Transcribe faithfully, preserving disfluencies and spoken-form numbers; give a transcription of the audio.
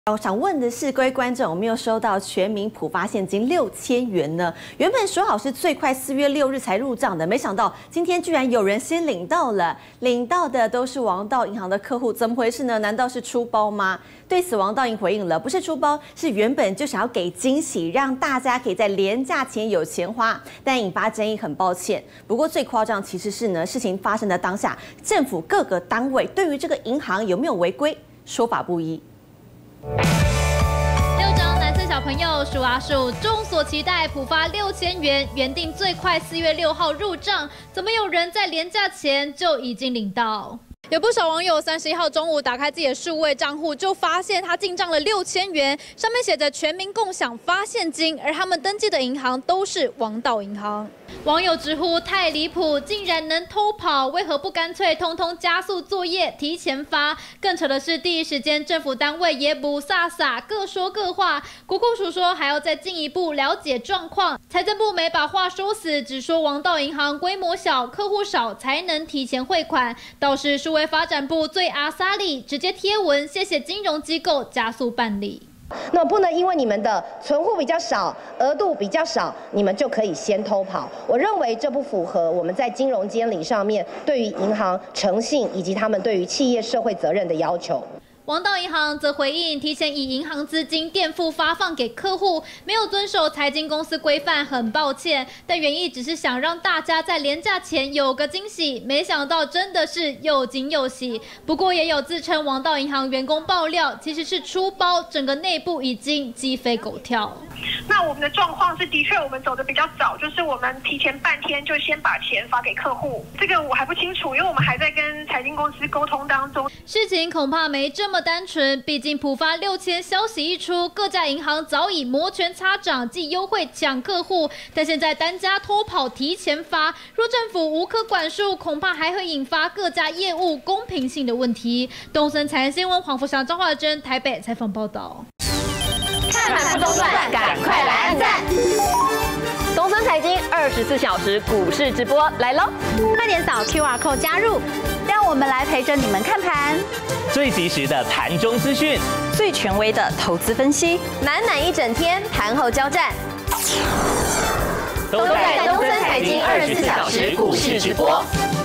我想问的是，各位观众有没有收到全民普发现金六千元呢？原本说好是最快四月六日才入账的，没想到今天居然有人先领到了。领到的都是王道银行的客户，怎么回事呢？难道是出包吗？对此，王道银回应了，不是出包，是原本就想要给惊喜，让大家可以在连假前有钱花，但引发争议，很抱歉。不过最夸张其实是呢，事情发生的当下，政府各个单位对于这个银行有没有违规，说法不一。 六张蓝色小朋友数啊数，众所期待普发六千元，原定最快四月六号入账，怎么有人在连假前就已经领到？ 有不少网友三十一号中午打开自己的数位账户，就发现他进账了六千元，上面写着全民共享发现金，而他们登记的银行都是王道银行。网友直呼太离谱，竟然能偷跑，为何不干脆通通加速作业，提前发？更扯的是，第一时间政府单位也不飒飒，各说各话。国库署说还要再进一步了解状况，财政部没把话说死，只说王道银行规模小、客户少，才能提前汇款。倒是数位 发展部最阿萨里直接贴文，谢谢金融机构加速办理。 那不能因为你们的存户比较少，额度比较少，你们就可以先偷跑。我认为这不符合我们在金融监理上面对于银行诚信以及他们对于企业社会责任的要求。 王道银行则回应，提前以银行资金垫付发放给客户，没有遵守财经公司规范，很抱歉。但原意只是想让大家在连假前有个惊喜，没想到真的是又惊又喜。不过也有自称王道银行员工爆料，其实是出包，整个内部已经鸡飞狗跳。 那我们的状况是，的确我们走的比较早，就是我们提前半天就先把钱发给客户。这个我还不清楚，因为我们还在跟财经公司沟通当中。 事情恐怕没这么 单纯，毕竟普发六千消息一出，各家银行早已摩拳擦掌，既优惠抢客户，但现在单家偷跑提前发，若政府无可管束，恐怕还会引发各家业务公平性的问题。东森财经新闻黄福祥、张华珍台北采访报道。 看盘不中断，赶快来按赞！东森财经二十四小时股市直播来喽！ 快点扫 Q R code 加入，让我们来陪着你们看盘。 最及时的盘中资讯， 最权威的投资分析， 暖暖一整天，盘后交战， 都在东森财经二十四小时股市直播。